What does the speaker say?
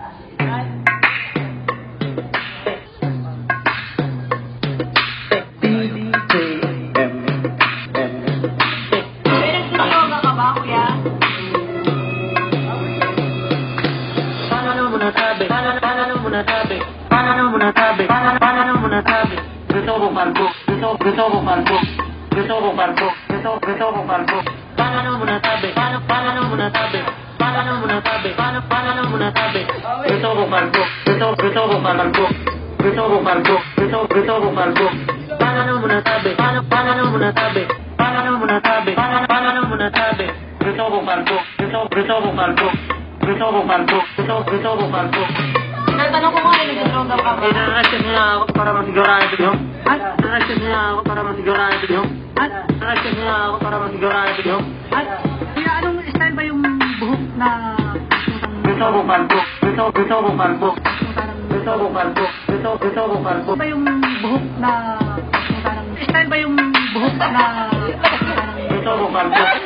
Tanong ko nga, nag-droga ka ba? Nag-reaction niya ako para masigurado nyo. Nag-reaction niya ako para masigurado nyo. Nag-reaction niya ako para masigurado nyo. Kuya, anong style ba yung buhok na... Gusto ko palbo. Gusto ko palbo. Gusto ko palbo. Gusto ko palbo. Ba yung buhok na... Style ba yung buhok na... Gusto ko palbo.